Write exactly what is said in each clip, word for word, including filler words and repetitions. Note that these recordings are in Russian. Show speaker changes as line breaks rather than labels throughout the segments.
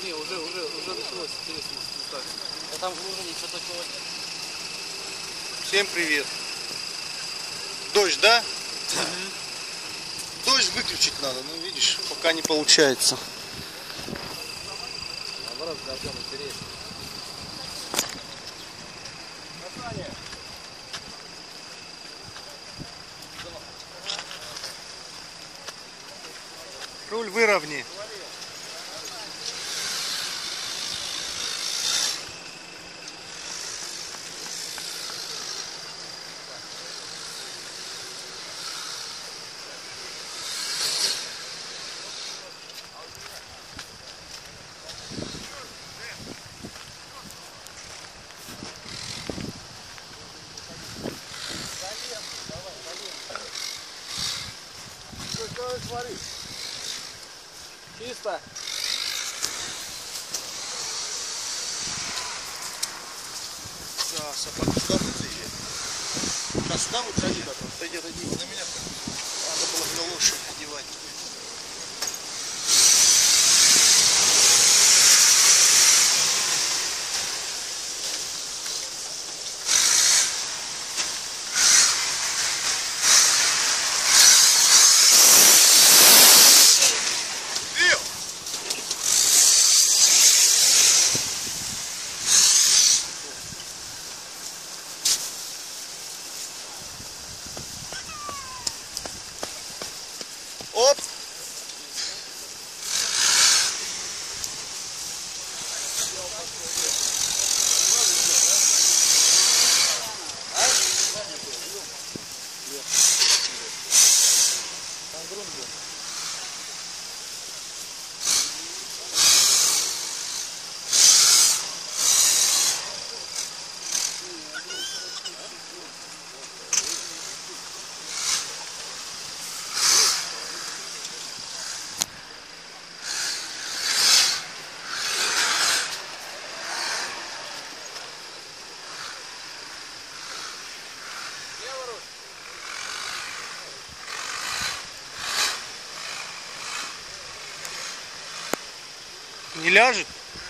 Не, уже, уже, уже началось интересно. А там в луже ничего такого нет.
Всем привет. Дождь, да?
Угу.
Дождь выключить надо, но видишь, пока не получается.
Наоборот, с дождем интереснее.
Руль выровни.
Смотри. Чисто.
Да, сапоги сюда будет заезжать. Да, сюда вот садись, да, отойди, отойди. На меня надо было галоши одевать. Оп! Не ляжет?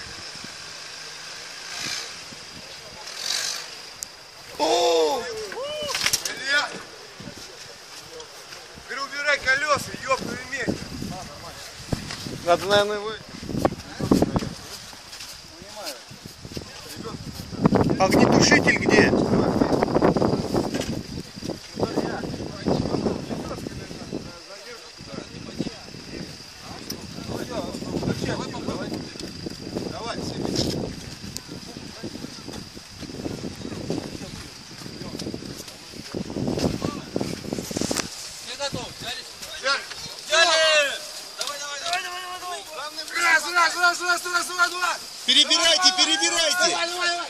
О!
Илья! Говорю, убирай колеса, ёбаный медь.
Надо, наверное, его... Огнетушитель где?
Раз, раз, раз, раз, раз, раз, два.
Перебирайте, перебирайте!
Давай, давай, давай.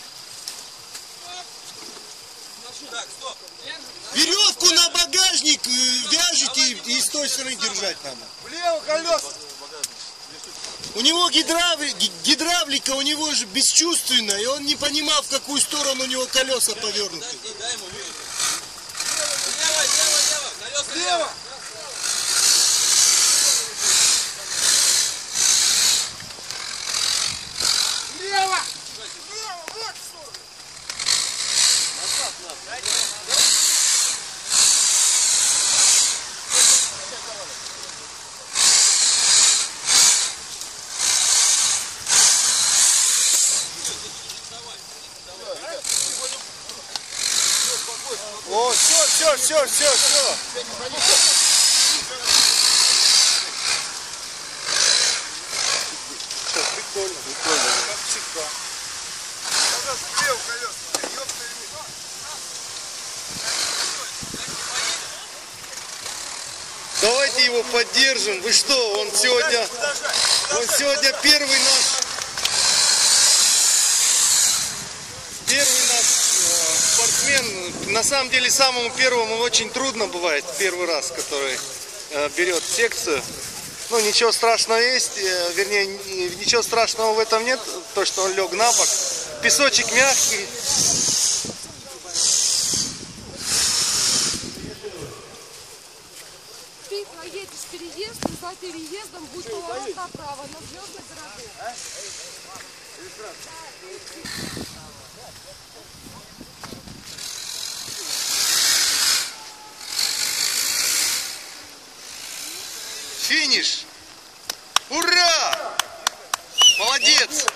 Так, стоп.
Веревку на багажник вяжите и с той стороны держать надо.
Влево колеса.
У него гидравли... гидравлика, у него же бесчувственная, и он не понимал, в какую сторону у него колеса повернуты.
Лево, лево, лево. Колеса лево. Лево. Лево, вот в сторону.
О, все, все, все, все, все. Прикольно, прикольно.
Как всегда. Пожалуйста, лево колеса. Ёпта и медь.
Давайте его поддержим. Вы что, он сегодня, он сегодня первый наш, первый наш э, спортсмен. На самом деле самому первому очень трудно бывает первый раз, который э, берет секцию. Ну, ничего страшного есть, э, вернее, ничего страшного в этом нет, то, что он лег на бок. Песочек мягкий.
Ты проедешь переезд, и за переездом будет поворот направо на Звездной дороге.
Финиш! Ура! Молодец!